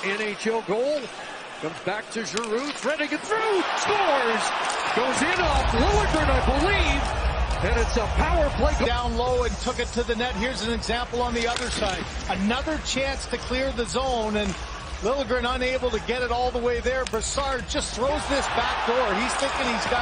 NHL goal. Comes back to Giroux, threading it through, scores! Goes in off Liljegren, I believe, and it's a power play. Down low and took it to the net. Here's an example on the other side. Another chance to clear the zone, and Liljegren unable to get it all the way there. Brassard just throws this back door. He's thinking he's got